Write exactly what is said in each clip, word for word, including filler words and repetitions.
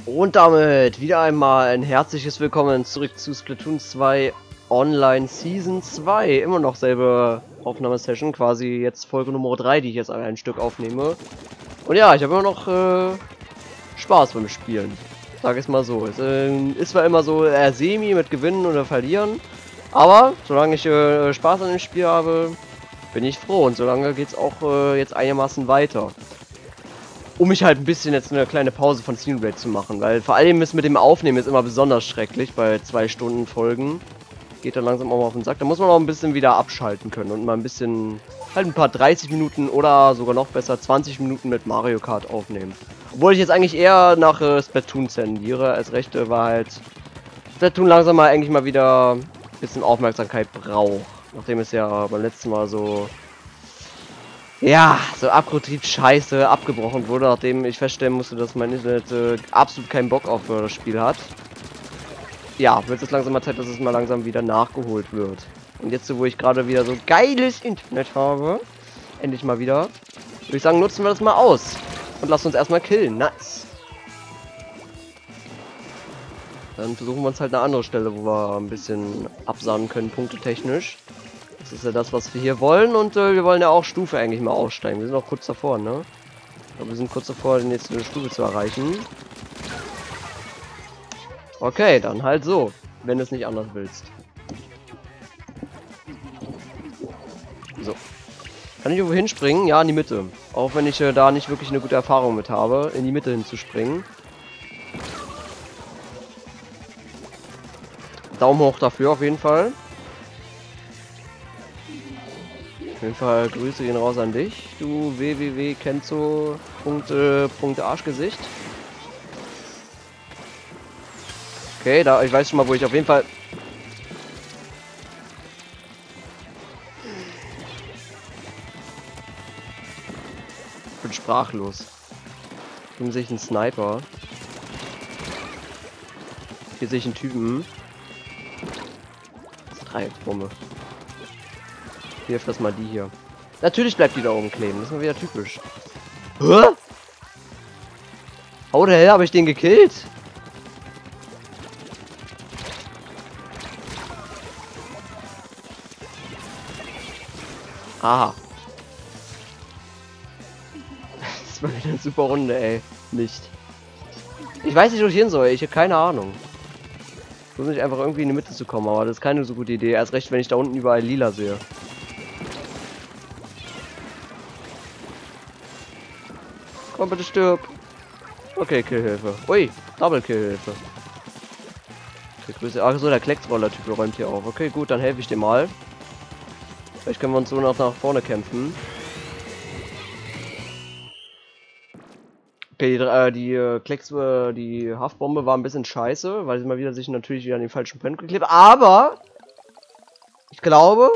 Und damit wieder einmal ein herzliches Willkommen zurück zu Splatoon zwei Online Season zwei. Immer noch selbe Aufnahmesession, quasi jetzt Folge Nummer drei, die ich jetzt ein Stück aufnehme. Und ja, ich habe immer noch äh, Spaß beim Spielen. Sag es mal so. Es äh, ist zwar immer so äh, semi mit Gewinnen oder Verlieren, aber solange ich äh, Spaß an dem Spiel habe, bin ich froh. Und solange geht es auch äh, jetzt einigermaßen weiter. Um mich halt ein bisschen jetzt eine kleine Pause von Xenoblade zu machen, weil vor allem ist mit dem Aufnehmen ist immer besonders schrecklich bei zwei Stunden Folgen. Geht dann langsam auch mal auf den Sack. Da muss man auch ein bisschen wieder abschalten können und mal ein bisschen, halt ein paar dreißig Minuten oder sogar noch besser zwanzig Minuten mit Mario Kart aufnehmen. Obwohl ich jetzt eigentlich eher nach äh, Splatoon tendiere, als rechte war halt Splatoon langsam mal eigentlich mal wieder ein bisschen Aufmerksamkeit braucht. Nachdem es ja beim letzten Mal so... Ja, so abgrundtief scheiße abgebrochen wurde, nachdem ich feststellen musste, dass mein Internet äh, absolut keinen Bock auf äh, das Spiel hat. Ja, wird es langsam mal Zeit, dass es mal langsam wieder nachgeholt wird. Und jetzt, wo ich gerade wieder so geiles Internet habe, endlich mal wieder, würde ich sagen, nutzen wir das mal aus. Und lassen uns erstmal killen. Nice. Dann versuchen wir uns halt eine andere Stelle, wo wir ein bisschen absahnen können, punktetechnisch. Das ist ja das, was wir hier wollen, und äh, wir wollen ja auch Stufe eigentlich mal aussteigen. Wir sind auch kurz davor, ne? Aber wir sind kurz davor, die nächste Stufe zu erreichen. Okay, dann halt so, wenn du es nicht anders willst. So. Kann ich irgendwo hinspringen? Ja, in die Mitte. Auch wenn ich äh, da nicht wirklich eine gute Erfahrung mit habe, in die Mitte hinzuspringen. Daumen hoch dafür auf jeden Fall. Auf jeden Fall Grüße gehen raus an dich, du w w w Kenzo Arschgesicht. Okay, da ich weiß schon mal, wo ich auf jeden Fall. Ich bin sprachlos. Hier sehe ich einen Sniper. Hier sehe ich einen Typen. Das ist eine Dreiecksbombe. Hier, friss mal die hier. Natürlich bleibt die da oben kleben. Das ist mal wieder typisch. Hä? How the hell habe ich den gekillt? Aha. Das war wieder eine super Runde, ey. Nicht. Ich weiß nicht, wo ich hin soll. Ich habe keine Ahnung. Ich versuche nicht einfach irgendwie in die Mitte zu kommen, aber das ist keine so gute Idee. Erst recht, wenn ich da unten überall lila sehe. Komm, bitte stirb. Okay, Killhilfe. Ui, Double Killhilfe. Okay, Grüße. Ach so, der Klecksroller-Typ räumt hier auf. Okay, gut, dann helfe ich dir mal. Vielleicht können wir uns so noch nach vorne kämpfen. Okay, die, äh, die äh, Klecks, äh, die Haftbombe war ein bisschen scheiße, weil sie mal wieder sich natürlich wieder an den falschen Punkt geklebt. Aber ich glaube.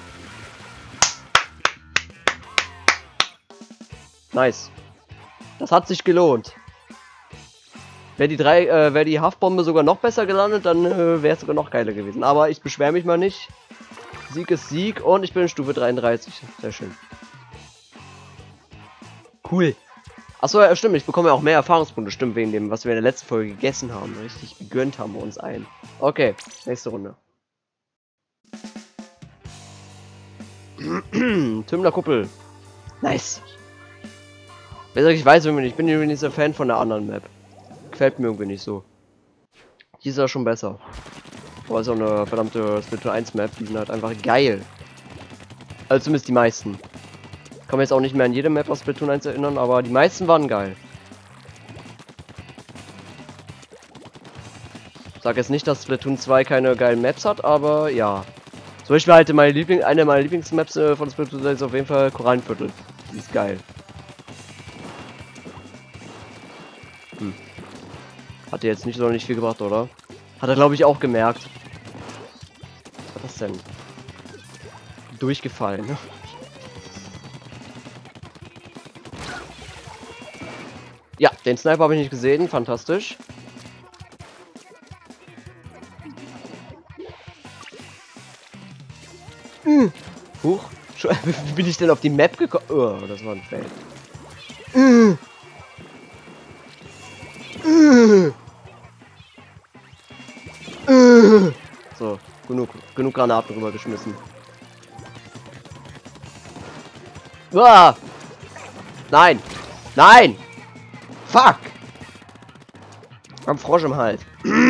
Nice. Das hat sich gelohnt. Wäre die drei, äh, wäre die Haftbombe sogar noch besser gelandet, dann äh, wäre es sogar noch geiler gewesen. Aber ich beschwere mich mal nicht. Sieg ist Sieg und ich bin in Stufe dreiunddreißig. Sehr schön. Cool. Achso, ja, stimmt. Ich bekomme ja auch mehr Erfahrungspunkte. Stimmt, wegen dem, was wir in der letzten Folge gegessen haben. Richtig gegönnt haben wir uns ein. Okay, nächste Runde. Tümmler Kuppel. Nice. Ich weiß irgendwie nicht, ich bin irgendwie nicht so Fan von der anderen Map. Gefällt mir irgendwie nicht so. Die ist ja schon besser. Aber ist auch eine verdammte Splatoon eins Map, die sind halt einfach geil. Also zumindest die meisten. Kann man jetzt auch nicht mehr an jede Map aus Splatoon eins erinnern, aber die meisten waren geil. Ich sag jetzt nicht, dass Splatoon zwei keine geilen Maps hat, aber ja. Zum Beispiel halt meine Liebling eine meiner Lieblingsmaps äh, von Splatoon ist auf jeden Fall Korallenviertel. Die ist geil. Hm. Hat dir jetzt nicht so nicht viel gebracht, oder? Hat er, glaube ich, auch gemerkt. Was war das denn? Durchgefallen, ne? Ja, den Sniper habe ich nicht gesehen. Fantastisch. Hm. Huch. Wie bin ich denn auf die Map gekommen? Oh, das war ein Fail. genug Granaten rübergeschmissen. Uah! Nein! Nein! Fuck! Am Frosch im Hals.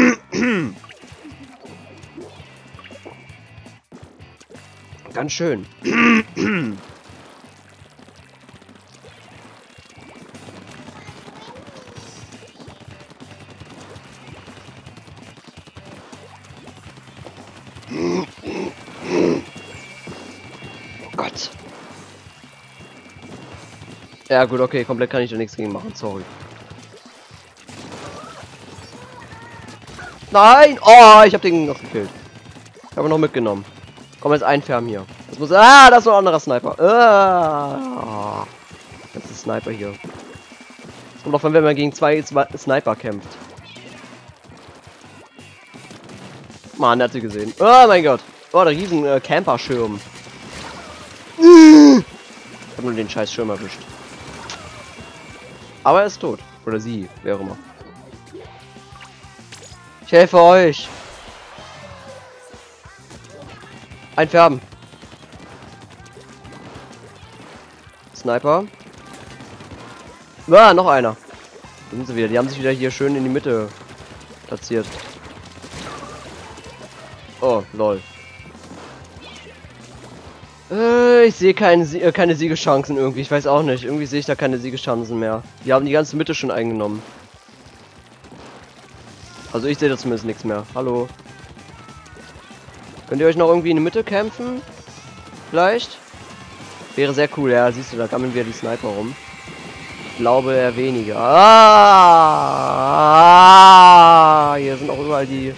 Ganz schön. Oh Gott. Ja gut, okay, komplett kann ich da nichts gegen machen, sorry. Nein! Oh, ich hab den noch gekillt. Ich habe noch mitgenommen. Komm, jetzt einfärben hier. Das muss. Ah, das ist noch ein anderer Sniper. Ah, das ist Sniper hier. Das kommt auch von, wenn man gegen zwei Sniper kämpft. Mann, hat sie gesehen. Oh mein Gott. Oh, der riesen äh, Camper-Schirm. Ich hab nur den scheiß Schirm erwischt. Aber er ist tot. Oder sie, wer auch immer. Ich helfe euch. Einfärben. Sniper. Ah, noch einer. Da sind sie wieder. Die haben sich wieder hier schön in die Mitte platziert. Oh, lol. Äh, ich sehe keine, äh, keine Siegeschancen irgendwie. Ich weiß auch nicht. Irgendwie sehe ich da keine Siegeschancen mehr. Die haben die ganze Mitte schon eingenommen. Also ich sehe da zumindest nichts mehr. Hallo. Könnt ihr euch noch irgendwie in die Mitte kämpfen? Vielleicht? Wäre sehr cool, ja. Siehst du, da gammeln wir die Sniper rum. Ich glaube eher weniger. Ah, hier sind auch überall die...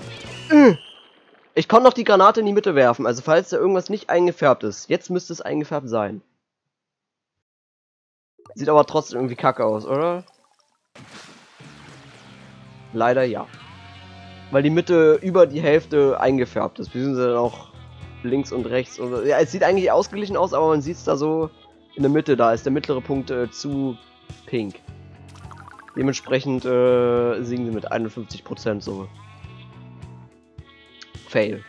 Ich konnte noch die Granate in die Mitte werfen. Also falls da irgendwas nicht eingefärbt ist. Jetzt müsste es eingefärbt sein. Sieht aber trotzdem irgendwie kacke aus, oder? Leider ja. Weil die Mitte über die Hälfte eingefärbt ist. Beziehungsweise auch links und rechts. Und, ja, es sieht eigentlich ausgeglichen aus, aber man sieht es da so in der Mitte. Da ist der mittlere Punkt äh, zu pink. Dementsprechend äh, siegen sie mit einundfünfzig Prozent so. Fail.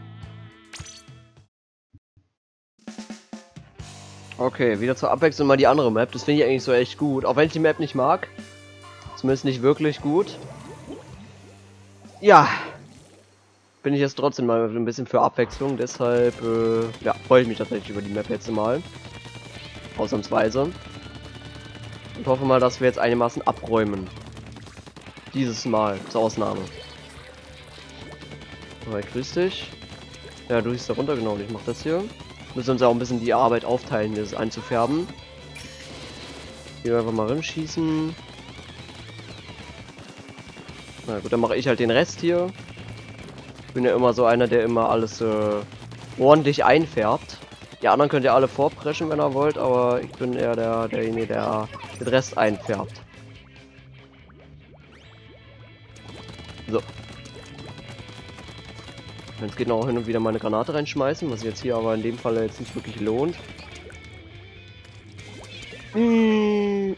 Okay, wieder zur Abwechslung mal die andere Map. Das finde ich eigentlich so echt gut. Auch wenn ich die Map nicht mag. Zumindest nicht wirklich gut. Ja. Bin ich jetzt trotzdem mal ein bisschen für Abwechslung. Deshalb äh, ja, freue ich mich tatsächlich über die Map jetzt mal. Ausnahmsweise. Und hoffe mal, dass wir jetzt einigermaßen abräumen. Dieses Mal. Zur Ausnahme. Aber grüß dich. Ja, du siehst da runter, genau. Ich mach das hier. Müssen uns ja auch ein bisschen die Arbeit aufteilen, das einzufärben. Hier einfach mal rinschießen. Na gut, dann mache ich halt den Rest hier. Ich bin ja immer so einer, der immer alles äh, ordentlich einfärbt. Die anderen könnt ihr alle vorpreschen, wenn ihr wollt, aber ich bin eher der, derjenige, der den Rest einfärbt. So. Jetzt geht noch hin und wieder mal eine Granate reinschmeißen, was jetzt hier aber in dem Fall jetzt nicht wirklich lohnt. Mmh.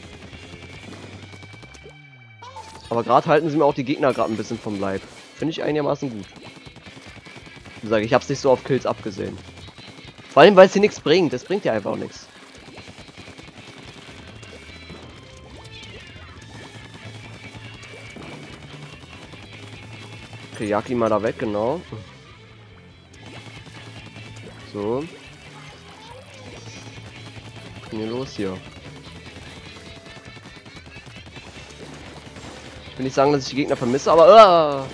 Aber gerade halten sie mir auch die Gegner gerade ein bisschen vom Leib. Finde ich einigermaßen gut. Ich sage, ich habe es nicht so auf Kills abgesehen. Vor allem, weil es hier nichts bringt. Das bringt ja einfach auch nichts. Okay, jag ihn mal da weg, genau. So. Was ist denn hier los hier? Ich will nicht sagen, dass ich die Gegner vermisse, aber... Uh,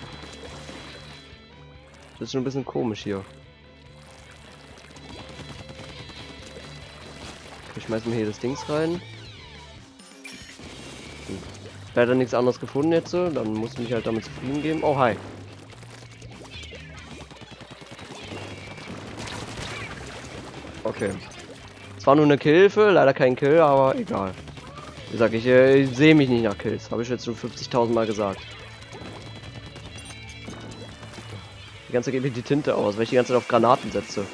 das ist schon ein bisschen komisch hier. Okay, ich schmeiß mal hier das Dings rein. Hm. Leider nichts anderes gefunden jetzt, dann muss ich mich halt damit zufrieden geben. Oh, hi. Okay. Zwar nur eine Killhilfe, leider kein Kill, aber egal. Wie gesagt, ich, äh, ich sehe mich nicht nach Kills. Habe ich jetzt schon fünfzigtausend Mal gesagt. Die ganze Zeit geht mir die Tinte aus, weil ich die ganze Zeit auf Granaten setze.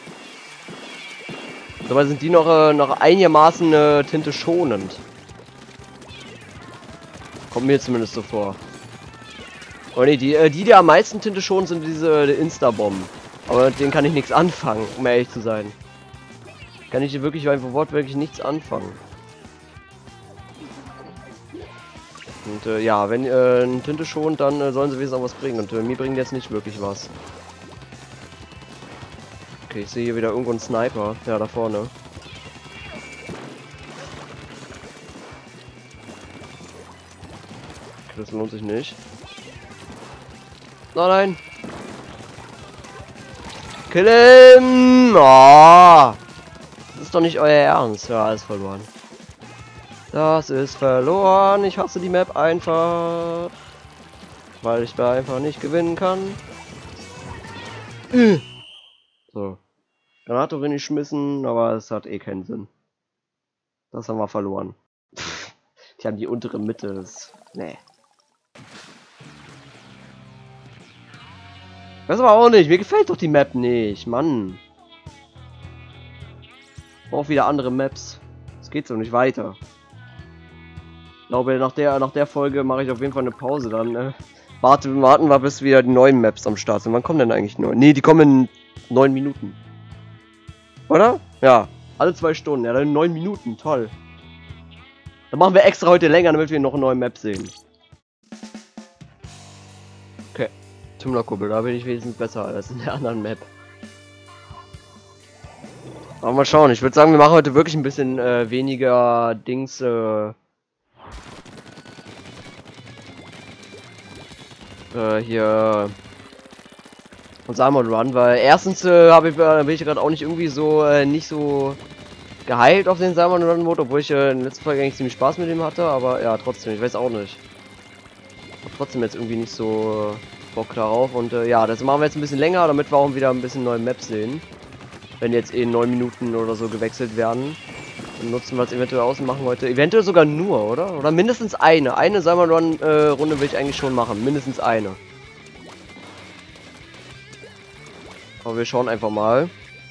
Dabei sind die noch, äh, noch einigermaßen äh, Tinte schonend. Kommt mir zumindest so vor. Oh ne, die, äh, die, die am meisten Tinte schonen, sind diese äh, Insta-Bomben. Aber mit denen kann ich nichts anfangen, um ehrlich zu sein. Kann ich hier wirklich einfach wortwörtlich nichts anfangen. Und äh, ja, wenn äh, ein Tinte schont, dann äh, sollen sie wenigstens auch was bringen. Und äh, mir bringen jetzt nicht wirklich was. Okay, ich sehe hier wieder irgendwo einen Sniper. Ja, da vorne. Okay, das lohnt sich nicht. Nein, nein. Kill him! Oh, das ist doch nicht euer Ernst. Ja, alles verloren. Das ist verloren. Ich hasse die Map einfach. Weil ich da einfach nicht gewinnen kann. So. Granate bin ich schmissen, aber es hat eh keinen Sinn. Das haben wir verloren. Die haben die untere Mitte. Das, nee. Das aber auch nicht. Mir gefällt doch die Map nicht. Mann. Ich brauche wieder andere Maps. Es geht so nicht weiter. Ich glaube, nach der, nach der Folge mache ich auf jeden Fall eine Pause dann. Äh, warte, warten wir, bis wieder die neuen Maps am Start sind. Wann kommen denn eigentlich neu? Ne, die kommen in neun Minuten. Oder? Ja. Alle zwei Stunden. Ja, dann in neun Minuten. Toll. Dann machen wir extra heute länger, damit wir noch eine neue Map sehen. Okay. Tümmlerkuppel, da bin ich wenigstens besser als in der anderen Map. Aber mal schauen. Ich würde sagen, wir machen heute wirklich ein bisschen äh, weniger Dings. Äh, äh, hier. Und Salmon Run, weil erstens äh, habe ich, äh, bin ich gerade auch nicht irgendwie so äh, nicht so geheilt auf den Salmon Run Mode, obwohl ich äh, in der letzten Folge eigentlich ziemlich Spaß mit dem hatte, aber ja, trotzdem, ich weiß auch nicht. Hab trotzdem jetzt irgendwie nicht so Bock darauf und äh, ja, das machen wir jetzt ein bisschen länger, damit wir auch wieder ein bisschen neue Maps sehen. Wenn jetzt eh neun Minuten oder so gewechselt werden. Dann nutzen wir es eventuell aus und machen heute eventuell sogar nur, oder? Oder mindestens eine. Eine Salmon Run äh, Runde will ich eigentlich schon machen. Mindestens eine. Aber wir schauen einfach mal.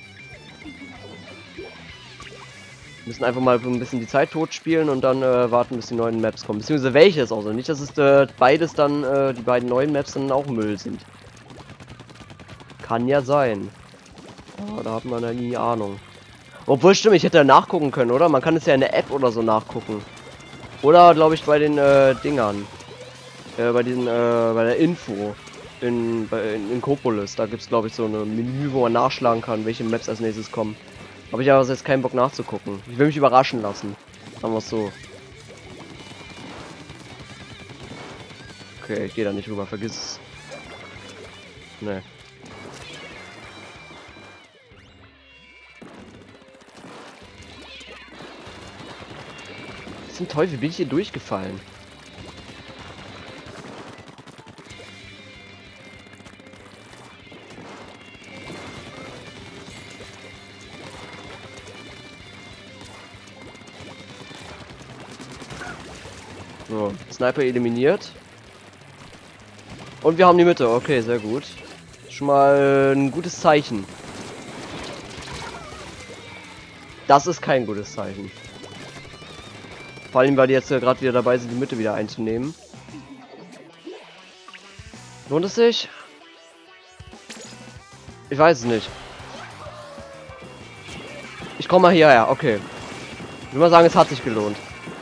Wir müssen einfach mal ein bisschen die Zeit tot spielen und dann äh, warten, bis die neuen Maps kommen. Beziehungsweise welches auch so. Nicht, dass es äh, beides dann, äh, die beiden neuen Maps dann auch Müll sind. Kann ja sein. Aber da hat man ja nie Ahnung. Obwohl, stimmt, ich hätte ja nachgucken können, oder? Man kann es ja in der App oder so nachgucken. Oder, glaube ich, bei den äh, Dingern. Äh, bei diesen, äh, bei der Info. In, bei, in, in Kopolis. Da gibt es, glaube ich, so eine Menü, wo man nachschlagen kann, welche Maps als nächstes kommen. Habe ich aber jetzt keinen Bock nachzugucken. Ich will mich überraschen lassen. Sagen wir es so. Okay, ich gehe da nicht rüber, vergiss es. Nee. Zum Teufel bin ich hier durchgefallen. So, Sniper eliminiert. Und wir haben die Mitte. Okay, sehr gut. Schon mal ein gutes Zeichen. Das ist kein gutes Zeichen. Vor allem, weil die jetzt äh, gerade wieder dabei sind, die Mitte wieder einzunehmen. Lohnt es sich? Ich weiß es nicht. Ich komme mal hierher, okay. Ich würde mal sagen, es hat sich gelohnt.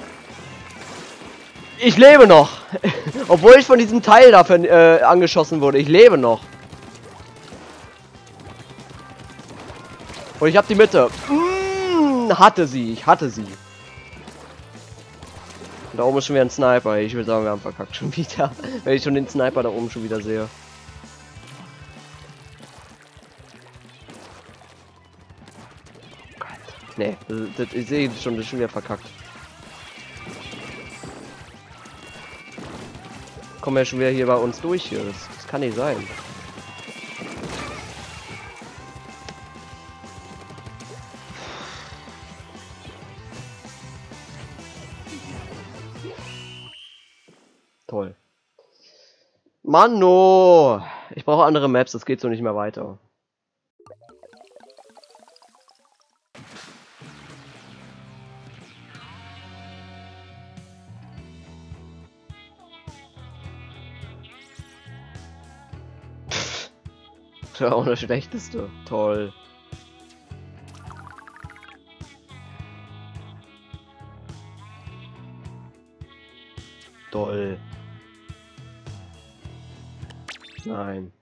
Ich lebe noch! Obwohl ich von diesem Teil dafür äh, angeschossen wurde. Ich lebe noch. Und ich habe die Mitte. Mmh, hatte sie, ich hatte sie. Und da oben ist schon wieder ein Sniper. Ich würde sagen, wir haben verkackt schon wieder. Wenn ich schon den Sniper da oben schon wieder sehe. Nee, das, das, ich sehe schon, das ist schon wieder verkackt. Kommen ja schon wieder hier bei uns durch hier. Das, das kann nicht sein. Toll. Manno! Ich brauche andere Maps, das geht so nicht mehr weiter. wäre auch der schlechteste. Toll. Toll. Nein.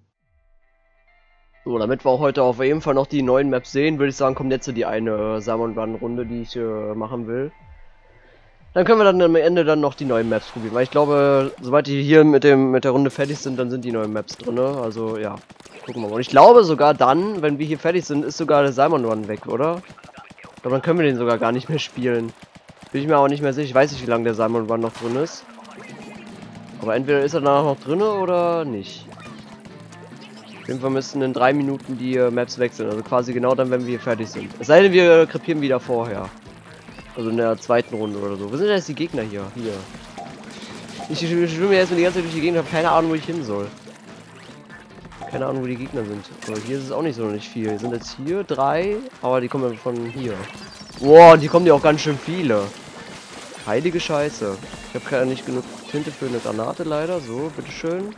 So, damit wir auch heute auf jeden Fall noch die neuen Maps sehen, würde ich sagen, kommt jetzt so die eine Salmon Run Runde, die ich äh, machen will. Dann können wir dann am Ende dann noch die neuen Maps probieren, weil ich glaube, sobald die hier mit dem mit der Runde fertig sind, dann sind die neuen Maps drin, ne? Also ja, gucken wir mal. Und ich glaube sogar dann, wenn wir hier fertig sind, ist sogar der Salmon Run weg, oder? Ich glaube, dann können wir den sogar gar nicht mehr spielen. Bin ich mir aber nicht mehr sicher. Ich weiß nicht, wie lange der Salmon Run noch drin ist. Aber entweder ist er danach noch drin oder nicht. Auf jeden Fall müssten in drei Minuten die äh, Maps wechseln. Also quasi genau dann, wenn wir hier fertig sind. Es sei denn, wir krepieren wieder vorher. Also in der zweiten Runde oder so. Wo sind denn jetzt die Gegner hier? Hier. Ich schwimme jetzt mal die ganze Zeit durch die Gegend, habe keine Ahnung, wo ich hin soll. Keine Ahnung, wo die Gegner sind. Aber hier ist es auch nicht so nicht viel. Sind jetzt hier drei, aber die kommen von hier. Boah, die kommen ja auch ganz schön viele. Heilige Scheiße. Ich habe nicht genug Tinte für eine Granate leider. So, bitteschön.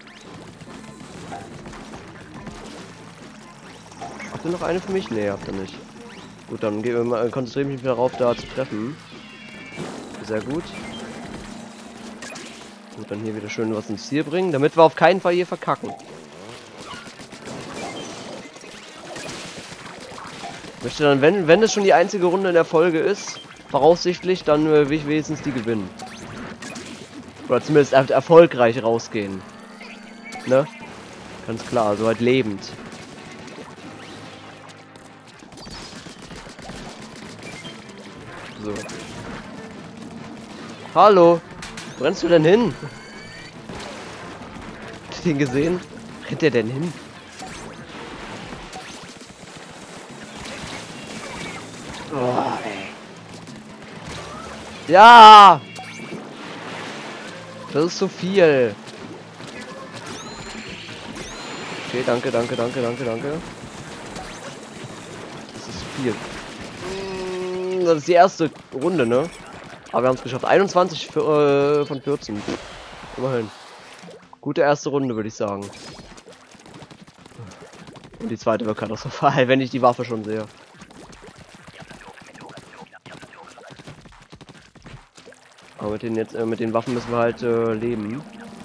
Habt ihr noch eine für mich? Nee, habt ihr nicht. Gut, dann konzentriere ich mich wieder darauf, da zu treffen. Sehr gut. Gut, dann hier wieder schön was ins Ziel bringen, damit wir auf keinen Fall hier verkacken. Ich möchte dann, wenn, wenn es schon die einzige Runde in der Folge ist, voraussichtlich, dann äh, will ich wenigstens die gewinnen. Oder zumindest er erfolgreich rausgehen. Ne? Ganz klar, so halt lebend. So. Hallo! Wo rennst du denn hin? Habt ihr den gesehen? Wo rennt der denn hin? Oh, ey. Ja! Das ist zu viel. Okay, danke, danke, danke, danke, danke. Das ist zu viel. Das ist die erste Runde, ne? Aber wir haben es geschafft. einundzwanzig für, äh, von vierzehn. Immerhin. Gute erste Runde, würde ich sagen. Und die zweite wird katastrophal, wenn ich die Waffe schon sehe. Aber mit den jetzt, äh, mit den Waffen müssen wir halt äh, leben.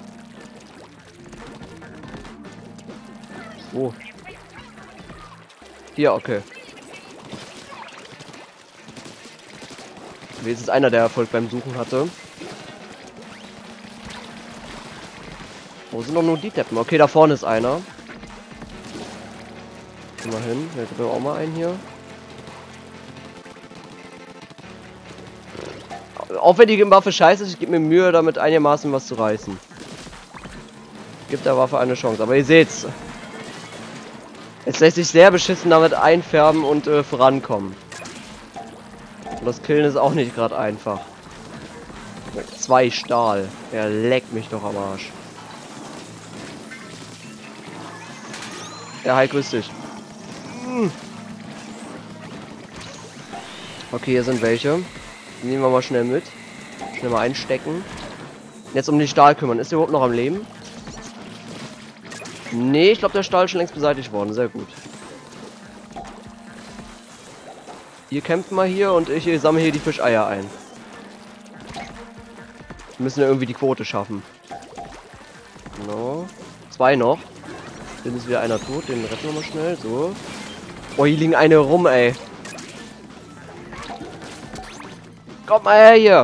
Oh. Hier, okay. Wenigstens einer, der Erfolg beim Suchen hatte. Wo sind doch nur die Deppen? Okay, da vorne ist einer. Immerhin. Da gibt auch mal einen hier. Auch wenn die Waffe scheiße ist, ich gebe mir Mühe, damit einigermaßen was zu reißen. Gibt der Waffe eine Chance. Aber ihr seht's. Es lässt sich sehr beschissen damit einfärben und äh, vorankommen. Und das Killen ist auch nicht gerade einfach. Zwei Stahl. Er leckt mich doch am Arsch. Ja, hi, grüß dich. Okay, hier sind welche. Die nehmen wir mal schnell mit. Schnell mal einstecken. Jetzt um den Stahl kümmern. Ist der überhaupt noch am Leben? Nee, ich glaube, der Stahl ist schon längst beseitigt worden. Sehr gut. Ihr kämpft mal hier und ich sammle hier die Fischeier ein. Wir müssen ja irgendwie die Quote schaffen. Genau. Zwei noch. Dann ist wieder einer tot. Den retten wir mal schnell. So. Oh, hier liegen eine rum, ey. Kommt mal her hier.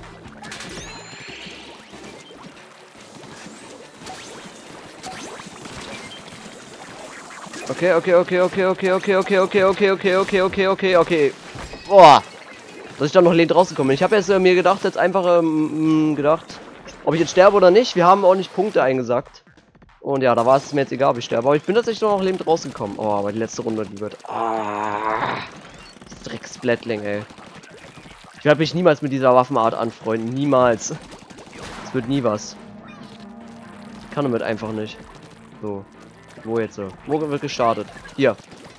Okay, okay, okay, okay, okay, okay, okay, okay, okay, okay, okay, okay, okay, okay. Boah. Dass ich da noch lebend rausgekommen bin. Ich habe jetzt äh, mir gedacht, jetzt einfach ähm, gedacht, ob ich jetzt sterbe oder nicht. Wir haben ordentlich Punkte eingesackt. Und ja, da war es mir jetzt egal, ob ich sterbe. Aber ich bin tatsächlich noch lebend rausgekommen. Oh, aber die letzte Runde, die wird... Ah. Das Drecksblättling, ey. Ich werde mich niemals mit dieser Waffenart anfreunden. Niemals. Es wird nie was. Ich kann damit einfach nicht. So. Wo jetzt so? Wo wird gestartet? Hier.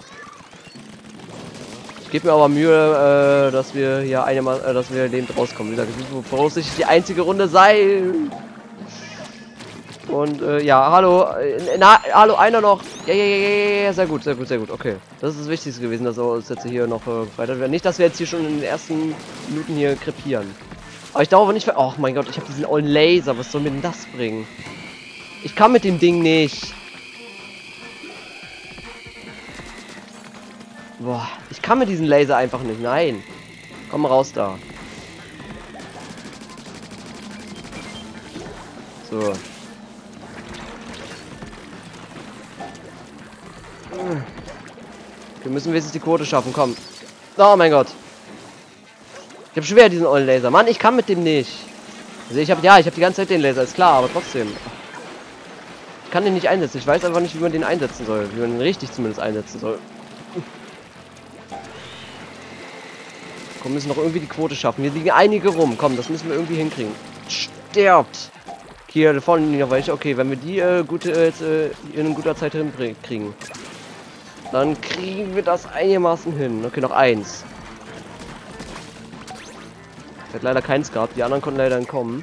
Ich gebe mir aber Mühe, äh, dass wir hier eine Mal, äh, dass wir lebend rauskommen. Wie gesagt, das wird voraussichtlich die einzige Runde sein. Und, äh, ja, hallo. Äh, na, hallo, einer noch. Ja, ja, ja, ja, ja, sehr gut, sehr gut, sehr gut. Okay. Das ist das Wichtigste gewesen, dass wir uns jetzt hier noch äh, gefreitert werden. Nicht, dass wir jetzt hier schon in den ersten Minuten hier krepieren. Aber ich glaube nicht... Oh mein Gott, ich habe diesen ollen Laser. Was soll mir denn das bringen? Ich kann mit dem Ding nicht. Boah, ich kann mit diesem Laser einfach nicht. Nein. Komm raus da. So. Wir müssen wenigstens die Quote schaffen, komm. Oh mein Gott. Ich habe schwer diesen ollen Laser. Mann, ich kann mit dem nicht. Also ich habe ja, ich habe die ganze Zeit den Laser, ist klar, aber trotzdem. Ich kann den nicht einsetzen. Ich weiß einfach nicht, wie man den einsetzen soll. Wie man den richtig zumindest einsetzen soll. Komm, wir müssen noch irgendwie die Quote schaffen. Hier liegen einige rum. Komm, das müssen wir irgendwie hinkriegen. Stirbt. Hier vorne noch welche. Okay, wenn wir die äh, gute, äh, in guter Zeit hinkriegen, dann kriegen wir das einigermaßen hin. Okay, noch eins. Ich hat leider keins gehabt. Die anderen konnten leider entkommen.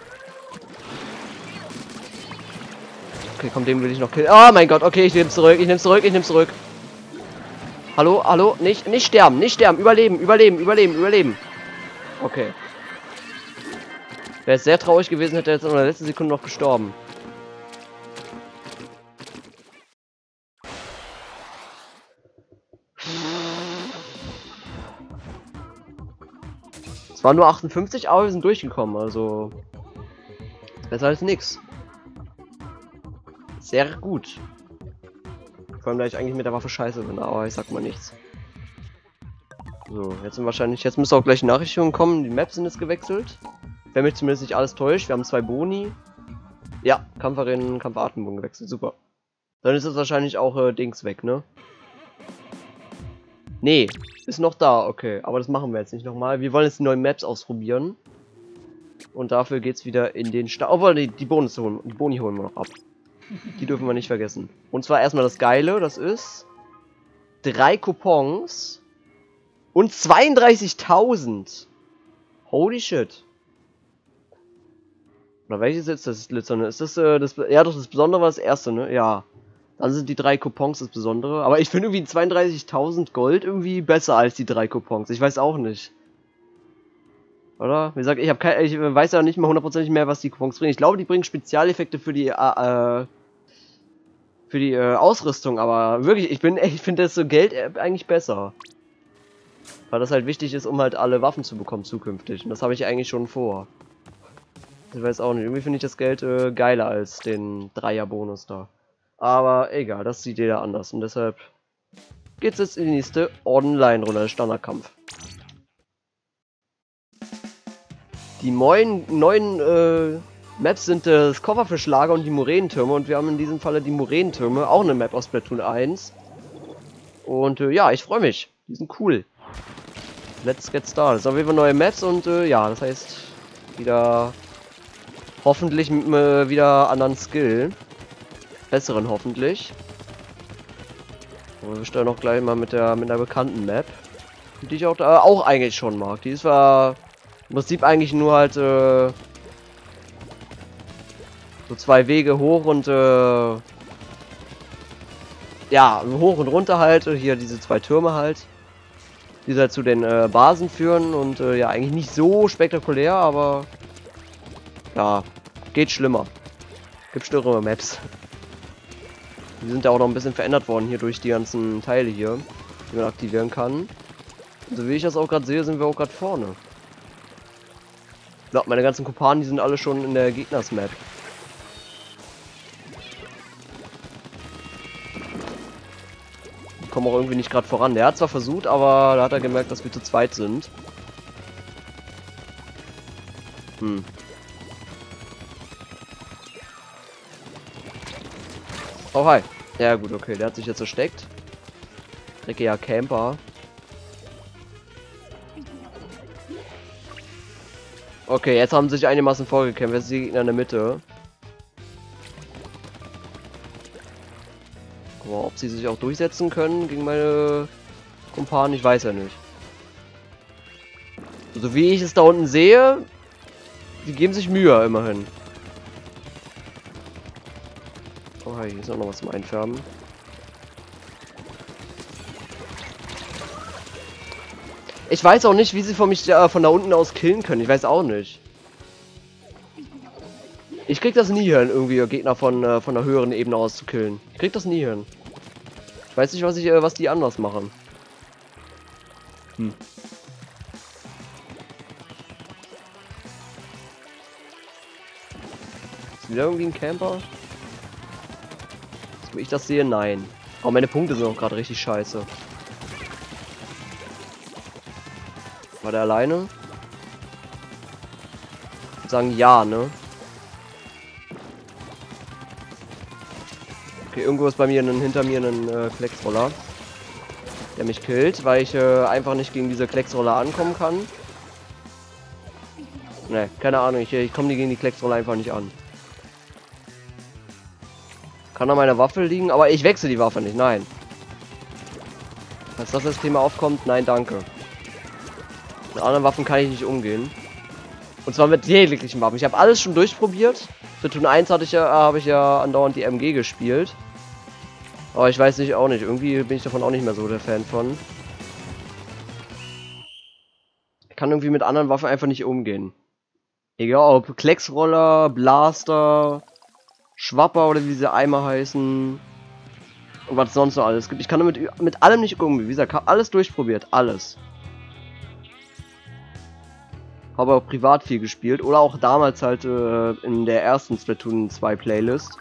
Okay, komm, den will ich noch killen. Oh mein Gott, okay, ich nehme zurück, ich nehme zurück, ich nehme zurück. Hallo, hallo, nicht, nicht sterben, nicht sterben, überleben, überleben, überleben, überleben. Okay. Wäre jetzt sehr traurig gewesen, hätte er jetzt in der letzten Sekunde noch gestorben. Es waren nur achtundfünfzig, aber wir sind durchgekommen, also besser als nix. Sehr gut. Vor allem, da ich eigentlich mit der Waffe scheiße bin, aber ich sag mal nichts. So, jetzt sind wahrscheinlich, jetzt müsste auch gleich Nachrichten kommen, die Maps sind jetzt gewechselt. Wenn mich zumindest nicht alles täuscht, wir haben zwei Boni. Ja, Kampferinnen, Kampfartenbogen gewechselt, super. Dann ist jetzt wahrscheinlich auch äh, Dings weg, ne? Nee, ist noch da, okay. Aber das machen wir jetzt nicht nochmal. Wir wollen jetzt die neuen Maps ausprobieren. Und dafür geht's wieder in den Start. Obwohl, die, die Bonus holen, die Boni holen wir noch ab. Die dürfen wir nicht vergessen. Und zwar erstmal das Geile, das ist drei Coupons und zweiunddreißigtausend. Holy shit. Oder welches jetzt das Glitzernde? Ist das, äh, das, ja doch, das Besondere war das erste, ne? Ja. Dann sind die drei Coupons das Besondere. Aber ich finde irgendwie zweiunddreißigtausend Gold irgendwie besser als die drei Coupons. Ich weiß auch nicht. Oder? Wie gesagt, ich habe kein, ich weiß ja nicht mal hundertprozentig mehr, was die Coupons bringen. Ich glaube, die bringen Spezialeffekte für die, äh, für die äh, Ausrüstung. Aber wirklich, ich bin, ich finde das so Geld eigentlich besser. Weil das halt wichtig ist, um halt alle Waffen zu bekommen zukünftig. Und das habe ich eigentlich schon vor. Ich weiß auch nicht. Irgendwie finde ich das Geld äh, geiler als den Dreier-Bonus da. Aber egal, das sieht jeder anders. Und deshalb geht's jetzt in die nächste Online-Runde, Standardkampf. Die neuen, neuen äh, Maps sind äh, das Kofferfischlager und die Moränentürme. Und wir haben in diesem Falle die Moränentürme, auch eine Map aus Splatoon eins. Und äh, ja, ich freue mich. Die sind cool. Let's get started. Das sind auf jeden Fall neue Maps und äh, ja, das heißt wieder hoffentlich mit äh, wieder anderen Skill. Besseren hoffentlich. Und wir starten auch gleich mal mit der mit der bekannten Map, die ich auch, äh, auch eigentlich schon mag. Die ist zwar im Prinzip eigentlich nur halt äh, so zwei Wege hoch und äh, ja, hoch und runter halt. Hier diese zwei Türme halt, die halt zu den äh, Basen führen und äh, ja, eigentlich nicht so spektakulär, aber ja, geht schlimmer. Gibt schlimmere Maps. Die sind ja auch noch ein bisschen verändert worden hier durch die ganzen Teile hier, die man aktivieren kann. Und so wie ich das auch gerade sehe, sind wir auch gerade vorne. Ich glaube, meine ganzen Kumpanen, die sind alle schon in der Gegners-Map. Die kommen auch irgendwie nicht gerade voran. Der hat zwar versucht, aber da hat er gemerkt, dass wir zu zweit sind. Hm. Oh, hi. Ja gut, okay, der hat sich jetzt versteckt. Dreckiger Camper. Okay, jetzt haben sie sich einigermaßen vorgekämpft. Jetzt ist die Gegner in der Mitte. Aber ob sie sich auch durchsetzen können gegen meine Kumpanen, ich weiß ja nicht. So wie ich es da unten sehe, die geben sich Mühe immerhin. Ah, hier ist auch noch was zum Einfärben. Ich weiß auch nicht, wie sie von mich äh, von da unten aus killen können. Ich weiß auch nicht. Ich krieg das nie hin, irgendwie Gegner von, äh, von der höheren Ebene aus zu killen. Ich krieg das nie hin. Ich weiß nicht, was ich, äh, was die anders machen. Hm. Ist wieder irgendwie ein Camper? So wie ich das sehe, nein. Aber meine Punkte sind auch gerade richtig scheiße. War der alleine? Ich würde sagen ja, ne? Okay, irgendwo ist bei mir ein, hinter mir ein äh, Klecksroller, der mich killt, weil ich äh, einfach nicht gegen diese Klecksroller ankommen kann. Ne, keine Ahnung, ich, ich komme gegen die Klecksroller einfach nicht an. Kann an meiner Waffe liegen, aber ich wechsle die Waffe nicht, nein. Falls das das Thema aufkommt, nein, danke. Mit anderen Waffen kann ich nicht umgehen. Und zwar mit jeglichen Waffen. Ich habe alles schon durchprobiert. Splatoon eins hatte ich ja, habe ich ja andauernd die M G gespielt. Aber ich weiß nicht, auch nicht. Irgendwie bin ich davon auch nicht mehr so der Fan von. Ich kann irgendwie mit anderen Waffen einfach nicht umgehen. Egal ob Klecksroller, Blaster, Schwapper oder wie diese Eimer heißen. Und was sonst noch alles gibt. Ich kann damit mit allem nicht umgehen. Wie gesagt, habe alles durchprobiert. Alles. Habe auch privat viel gespielt. Oder auch damals halt äh, in der ersten Splatoon zwei Playlist.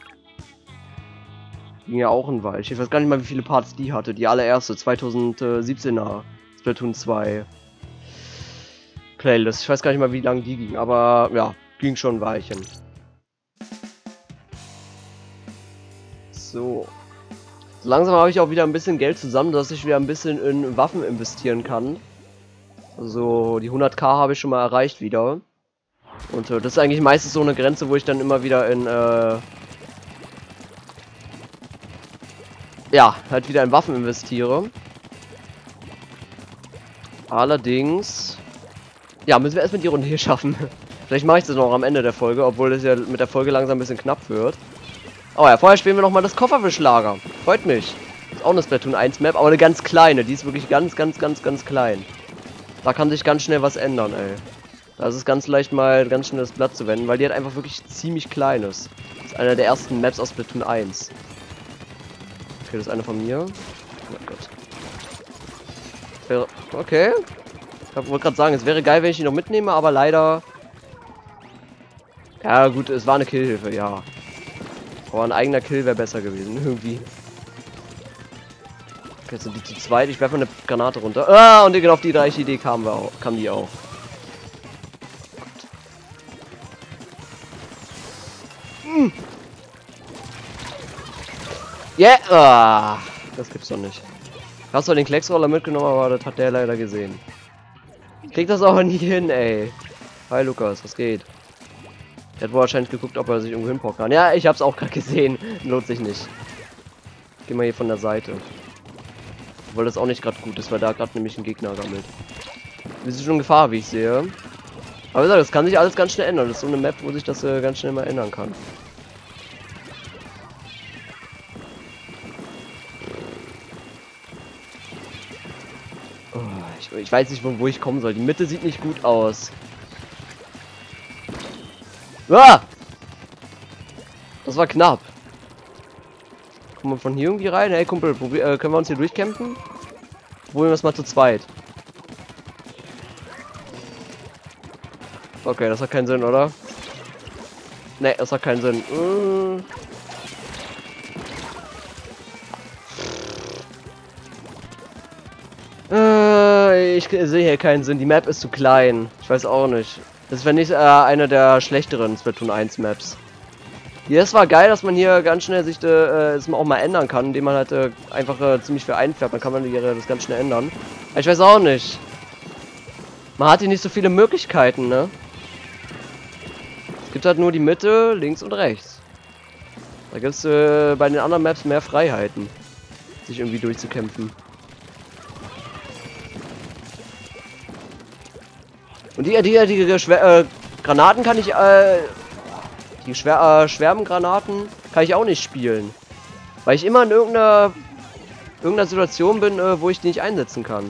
Ging ja auch ein Weilchen. Ich weiß gar nicht mal, wie viele Parts die hatte. Die allererste, zweitausendsiebzehner Splatoon zwei Playlist. Ich weiß gar nicht mal, wie lange die ging. Aber ja, ging schon ein Weilchen. So. So langsam habe ich auch wieder ein bisschen Geld zusammen, dass ich wieder ein bisschen in Waffen investieren kann. Also die hundert K habe ich schon mal erreicht wieder. Und äh, das ist eigentlich meistens so eine Grenze, wo ich dann immer wieder in, äh, ja, halt wieder in Waffen investiere. Allerdings, ja, müssen wir erstmal die Runde hier schaffen. Vielleicht mache ich das noch am Ende der Folge, obwohl es ja mit der Folge langsam ein bisschen knapp wird. Oh ja, vorher spielen wir noch mal das Kofferfischlager. Freut mich. Ist auch eine Splatoon eins Map, aber eine ganz kleine. Die ist wirklich ganz, ganz, ganz, ganz klein. Da kann sich ganz schnell was ändern, ey. Da ist es ganz leicht mal ganz schnell das Blatt zu wenden, weil die halt einfach wirklich ziemlich klein ist. Das ist einer der ersten Maps aus Splatoon eins. Okay, das ist eine von mir. Oh mein Gott. Wäre, okay. Ich wollte gerade sagen, es wäre geil, wenn ich die noch mitnehme, aber leider... Ja gut, es war eine Killhilfe, ja. Aber ein eigener Kill wäre besser gewesen, irgendwie. Okay, jetzt sind die zu zweit. Ich werfe eine Granate runter. Ah, und genau auf die gleiche Idee kamen wir auch, kam die auch. Hm. Yeah! Ah, das gibt's doch nicht. Hast du den Klecksroller mitgenommen, aber das hat der leider gesehen. Ich krieg das aber nie hin, ey. Hi Lukas, was geht? Der hat wohl wahrscheinlich geguckt, ob er sich irgendwo hinpacken kann. Ja, ich hab's auch gerade gesehen. Lohnt sich nicht. Geh mal hier von der Seite. Obwohl das auch nicht gerade gut ist, weil da gerade nämlich ein Gegner gammelt. Wir sind schon in Gefahr, wie ich sehe. Aber wie gesagt, das kann sich alles ganz schnell ändern. Das ist so eine Map, wo sich das äh, ganz schnell mal ändern kann. Oh, ich, ich weiß nicht, wo, wo ich kommen soll. Die Mitte sieht nicht gut aus. Ah! Das war knapp. Kommen wir von hier irgendwie rein? Hey Kumpel, äh, können wir uns hier durchkämpfen? Probieren wir es mal zu zweit. Okay, das hat keinen Sinn, oder? Ne, das hat keinen Sinn. Äh, ich sehe hier keinen Sinn. Die Map ist zu klein. Ich weiß auch nicht. Das wäre nicht äh, eine der schlechteren Splatoon eins Maps. Hier ist zwar geil, dass man hier ganz schnell sich äh, das auch mal ändern kann, indem man halt äh, einfach äh, ziemlich viel einfärbt. Dann kann man hier das ganz schnell ändern. Aber ich weiß auch nicht. Man hat hier nicht so viele Möglichkeiten, ne? Es gibt halt nur die Mitte, links und rechts. Da gibt es äh, bei den anderen Maps mehr Freiheiten, sich irgendwie durchzukämpfen. Und die, die, die, die Schwer äh, Granaten kann ich, äh, die Schwer äh, Schwärmengranaten kann ich auch nicht spielen. Weil ich immer in irgendeiner, irgendeiner Situation bin, äh, wo ich die nicht einsetzen kann.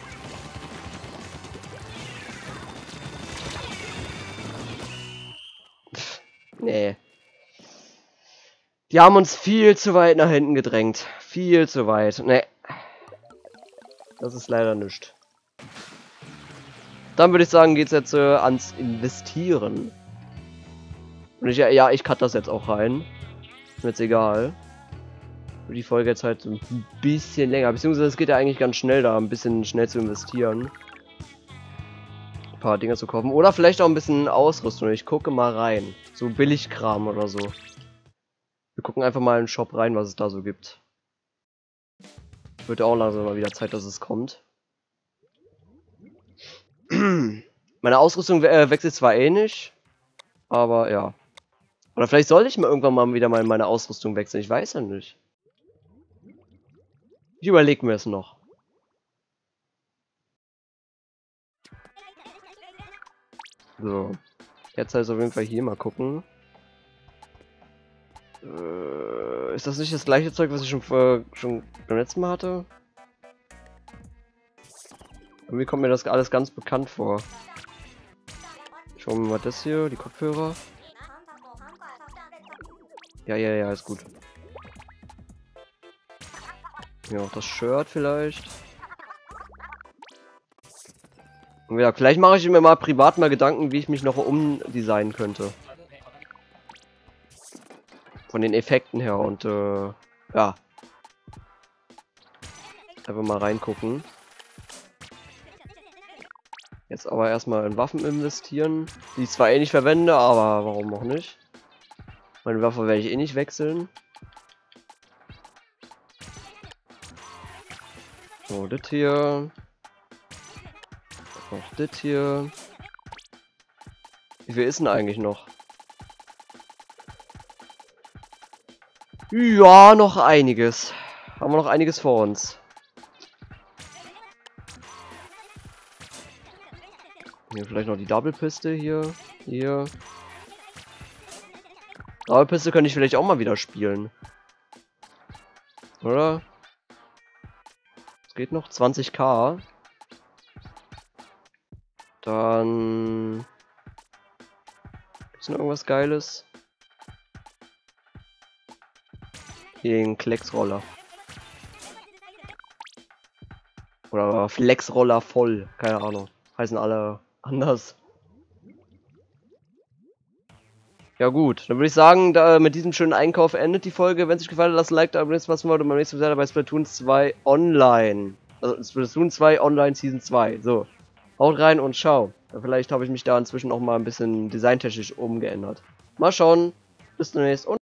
Pff, nee. Die haben uns viel zu weit nach hinten gedrängt. Viel zu weit. Nee. Das ist leider nichts. Dann würde ich sagen, geht's jetzt äh, ans Investieren. Und ich, ja, ich cut das jetzt auch rein. Ist mir jetzt egal. Für die Folge jetzt halt ein bisschen länger. Beziehungsweise es geht ja eigentlich ganz schnell da, ein bisschen schnell zu investieren. Ein paar Dinge zu kaufen. Oder vielleicht auch ein bisschen Ausrüstung. Ich gucke mal rein. So Billigkram oder so. Wir gucken einfach mal in den Shop rein, was es da so gibt. Wird ja auch langsam mal wieder Zeit, dass es kommt. Meine Ausrüstung äh, wechselt zwar eh nicht, aber ja. Oder vielleicht sollte ich mal irgendwann mal wieder mal meine Ausrüstung wechseln. Ich weiß ja nicht. Ich überlege mir es noch. So. Jetzt also auf jeden Fall hier mal gucken. Äh, ist das nicht das gleiche Zeug, was ich schon, äh, schon beim letzten Mal hatte? Irgendwie kommt mir das alles ganz bekannt vor. Schauen wir mal das hier, die Kopfhörer. Ja, ja, ja, ist gut. Ja, auch das Shirt vielleicht. Und ja, vielleicht mache ich mir mal privat mal Gedanken, wie ich mich noch umdesignen könnte. Von den Effekten her und äh, ja. Einfach mal reingucken. Jetzt aber erstmal in Waffen investieren, die ich zwar eh nicht verwende, aber warum auch nicht. Meine Waffe werde ich eh nicht wechseln. So, das hier. Noch das hier. Wie viel ist denn eigentlich noch? Ja, noch einiges. Haben wir noch einiges vor uns. Hier vielleicht noch die Double Piste hier. Hier. Double Piste könnte ich vielleicht auch mal wieder spielen. Oder? Es geht noch zwanzigtausend. Dann... Gibt's noch irgendwas Geiles? Hier den Klecksroller. Oder Flexroller voll. Keine Ahnung. Heißen alle anders. Ja gut, dann würde ich sagen, da mit diesem schönen Einkauf endet die Folge. Wenn es euch gefallen hat, lasst ein Like da, abonniert was wir beim nächsten Mal bei Splatoon zwei Online. Also Splatoon zwei Online Season zwei. So, haut rein und ciao. Vielleicht habe ich mich da inzwischen auch mal ein bisschen designtechnisch umgeändert. Mal schauen. Bis demnächst und